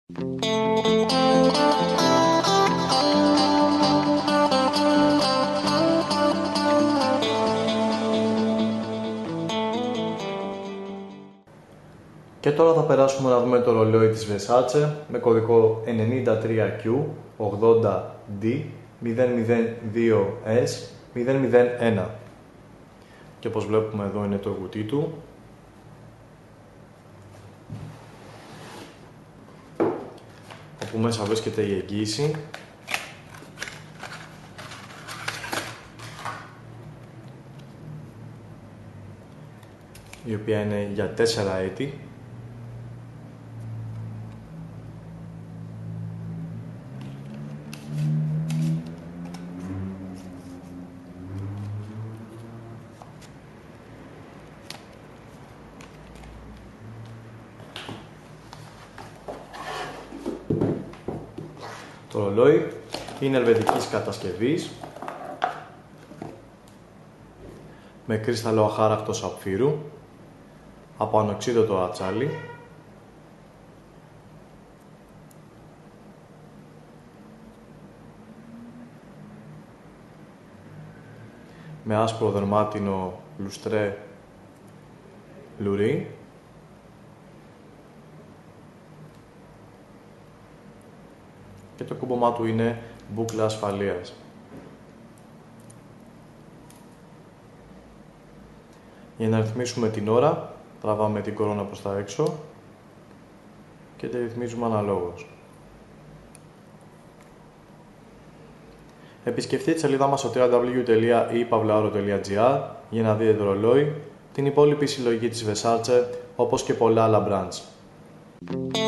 Και τώρα θα περάσουμε να δούμε το ρολόι της Versace με κωδικό 93Q80D002S001. Και όπως βλέπουμε εδώ είναι το κουτί του. Όπου μέσα βρίσκεται η εγγύηση. Η οποία είναι για 4 έτη. Το ρολόι είναι ελβετικής κατασκευής με κρίσταλλο αχάρακτο σαπφύρου από ανοξίδωτο ατσάλι, με άσπρο δερμάτινο λουστρέ λουρί, και το κούμπομά του είναι μπούκλα ασφαλείας. Για να ρυθμίσουμε την ώρα, τραβάμε την κορώνα προς τα έξω και τη ρυθμίζουμε αναλόγως. Επισκεφτείτε τη σελίδα μας στο www.epavlaoro.gr για να δείτε το ρολόι, την υπόλοιπη συλλογή της Versace, όπως και πολλά άλλα brands.